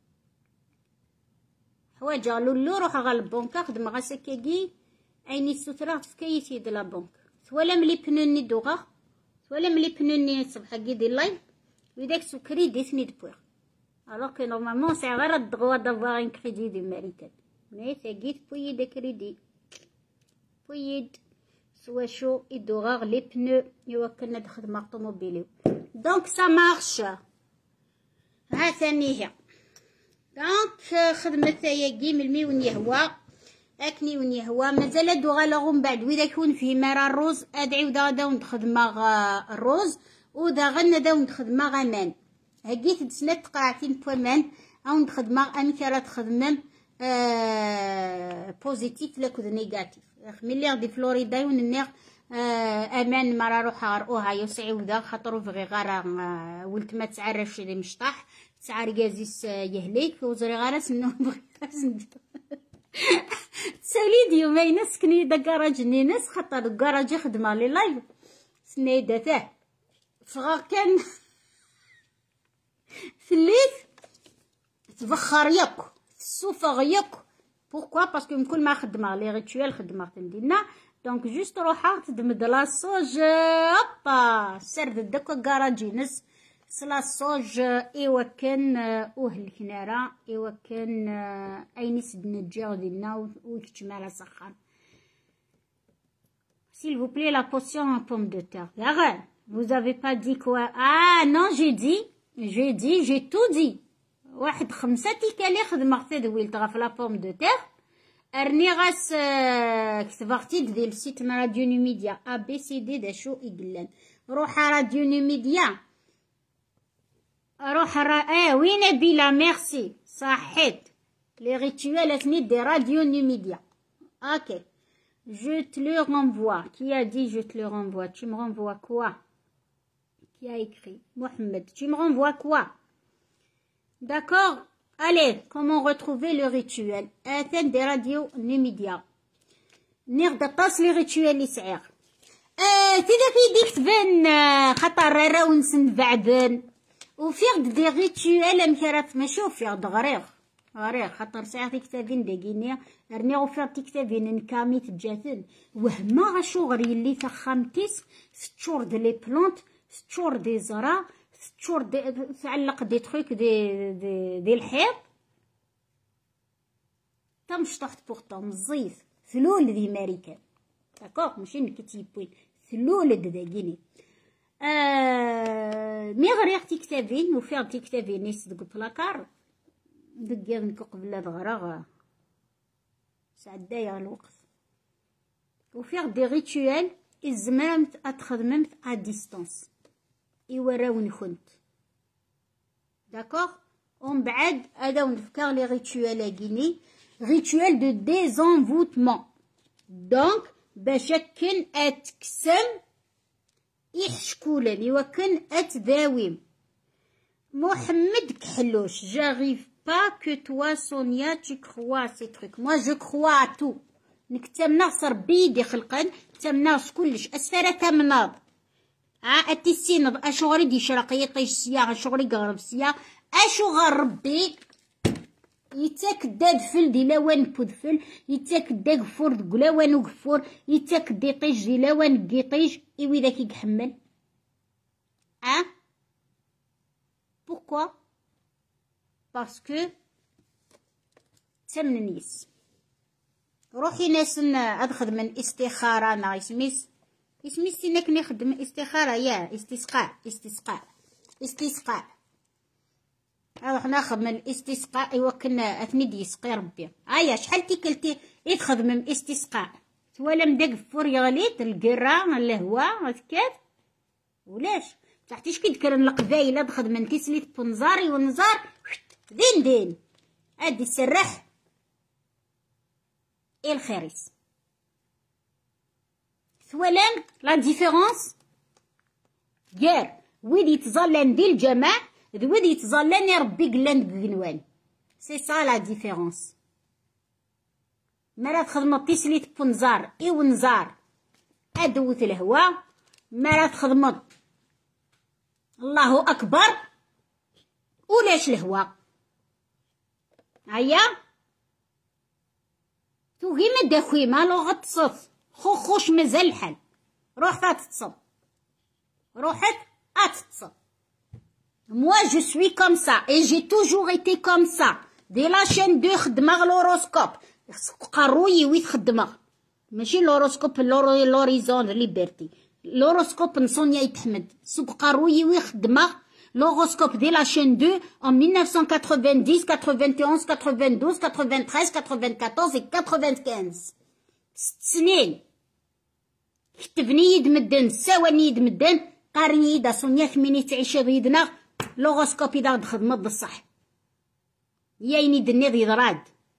حوايجا لولو روح غا البنكة خدمه غا سكاكي عيني سترا تفكيتي د لا بنك ولا ملي بنوني دوغا ولا ملي بنوني صباح كي لايف وداك سكري ديتني دبوغ alors que normalement c'est غير الدغوا d'avoir un crédit du américain mais ثاقيت بويد كريدي بويد سوا شو يدوغ لي بنو يوكلنا دخل طوموبيليو دونك سا مارش ها ثانيه دونك خدمه ثاياكي من الميون يهوى اكني ون يهوى مازال دوغا لغم بعد وإذا كون فيه مرا الروز ادعي ودا داون خدمه الروز ودا غنا داون خدمه غمان هكيت دسنات تقاعتين بومان او نخدمه امكره تخدمم بوزيتيف لا كود نيجاتيف ملي غدي فلوريدا ونيغ امان مرا روح اوهايو سعيودا خاطرو فغي غارا ولت ما تعرفش لي مشطاح تسعى ركازيس يهليك وزري غارا سنو تسالي ديما ينسكني دا كراج نينس خاطر الكراج يخدم لي لايف سنيدته فغا كان ثليث تبخر ياك السوفه ياك بوركوا باسكو كل ما خدمه لي ريتوال خدمه تندينا دونك جوست روحا تدمد لا صوج هوبا سرد داك كراجينس سلا صوج ايوا كان اوهل كنارا ايوا كان ايني سدنا الجاو ديالنا وكتمال سخان s'il vous plaît la potion en pomme de terre là vous avez pas dit quoi ah non j'ai tout dit واحد 5 تيكالي خدمه تدويل طرف لا بوم دو تير ارني غاس كتبغتي ديال السيت مع راديو نيميديا ا بي سي دي دا شو يقلان روح راديو نيميديا روح وي نبيلة ميرسي صحيت. لي ريتوال اثني دي راديو نيميديا. اوكي je te le renvoie. Qui a dit je te le renvoie? Tu me renvoies quoi? Qui a écrit? Mohamed. Tu me renvoies quoi? D'accord. Allez, comment retrouver le rituel? اثن دي راديو نيميديا. نغدا طاس لي ريتوال يسعير. تيدا في ديك تبان خطر راه ونسن بعدن وفيغ دي ريتوال مكرات ما شوف فيغ غريغ خاطر ساعة في كتابين داكينيا رني غوفيغ تي كتابين نكامي تجاتن وهما غشوغر يلي تخامتيس تشور دي لي بلونت تشور دي زرا تشور دي تعلق دي تخيك دي الحيط تمشطحت بوغطون مزيف ثلول دي ماريكان داكوغ ماشي نكتيبوين ثلول داكيني مي غريغ تي كتابين وفيغ تي كتابين يصدق بلاكار دقيق قبل الغراغ سعدايا الوقت وفيغ دي ريتوال الزمرمت اتخدممت ا ديستانس يوراون كنت داكوغ ومن بعد هذا ونفكر لي ريتوال اكيني ريتوال دو ديزانفوتمون دونك باش كن اتكسم يحشكولن يوكن اتداوم محمد كحلوش j'arrive pas que toi Sonia tu crois ces trucs moi je crois à tout نكتمنا صر بيدي خلقن تمنا كلش اسفاره تمناض اتي السينض اشو غريد يشرق يطيش سيا اشو غريد يغرب سيا اشو غربي يتاكدا دفل دي لوان بودفل يتاكدا قفور دقلاوان وقفور يتاكدا يطيش دي لوان قيطيش ايوي ذاك يحمل pourquoi parce que تمن نيس روحي ناس ادخل من استخاره انا اسميس سينك نخدم استخاره يا استسقاء روح ناخذ من الاستسقاء يوكلنا اثني دي يسقي ربي شحال تيكلتي يتخدم من استسقاء ولا مدق فور يغليت القرا الهوا هكاك ولاش تحتيش كي ذكر القبايله دخل من تسليت بنزاري ونزار دين ادي السرح الخريس ثولان لا ديفيرونس غير ويد يتظلن دي الجماع ويد يتظلن ربي قلان بقنوان سي سا لا ديفيرونس مرات خدمت تسليت بنزار ونزار ادوت الهوا مرات خدمت الله اكبر ولاش الهوا توغي ما داخوي ما لو غتصف خوش مازال الحال روح تتصف روحت اتتصف moi je suis comme ça et j'ai toujours été comme ça دي لا شين دو خدمه لوروسكوب قروي ويت خدمه ماشي لوروسكوب لوريزون ليبرتي لوروسكوب نصونيا يتحمد سوق قروي ويخدمه l'horoscope de la chaîne 2 en 1990, 91, 92, 93, 94 et 95. 6 سنين كتبني يد مدن ساواني يد مدن قارني يدا صونيا ثميني تعيش يدنا l'horoscope إذا تخدم بالصح يايني دنيا يضراد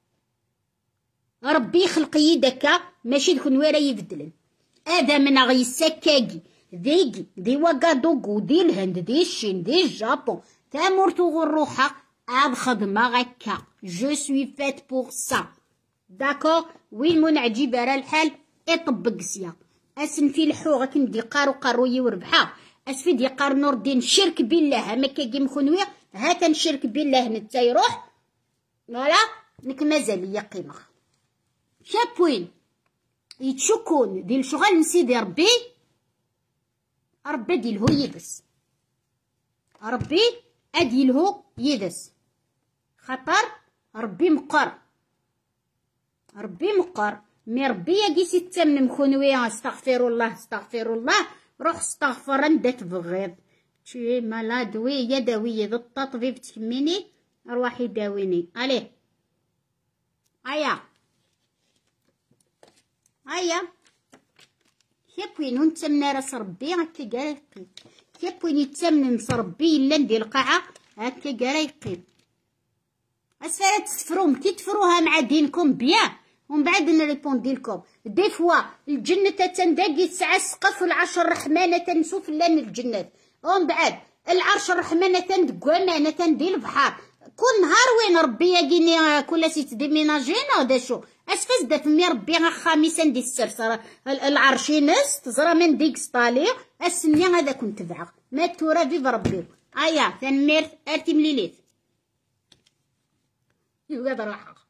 ربي خلق يدك ماشي دخل ويرا يبدلن هذا من غي سكاكي دي واغادوغو دي الهند دي الشين دي الجابون تامورتو الروحة عاد خدمة غكا جو سوي فات بوغ سا داكور وين من عجيبة راه الحال اطبق سيا اسن في الحوغ كندي قاروي وربحا اسفي دي قار نور الدين شرك بالله ما كاكي مخنوية هاتا نشرك بالله نتا يروح فوالا نك مازال ليا قيمة شابوين يتشكون ديال الشغل نسيدي ربي ربي ديلهو يدس ربي اديلهو يدس خطر ربي مقر مي ربي يقيس التمن مخونوية استغفر الله روح استغفر انت تبغيض تشي مالاد وي يدوي ذو التطبيب تكميني روحي داويني عليه كيبوين نتمنى راس ربي هكا قالك كيبوين يتمنى نص ربي الا ندير القاعه هكا كاع يقيم. اسفارا تسفروهم كي تفروها مع دينكم بيان، ومن بعد نريبوندي لكم. دي فوا الجنة تنداقي 9 سقف والعرش الرحمانة تنسوف لان الجنة، ومن بعد العرش الرحمانة تندقوامانة تندي البحر. كل نهار وين ربي ياكيني كل سيت ديميناجينا دا شو اسفاس دا فمي ربي خامسا ندي السرسرة العرش ينس تزرى من ديك سطالي السنية هذا كنت تبعغ ما تورا في بربي. ايا تنمير ارتي مليليت يوغا راحة.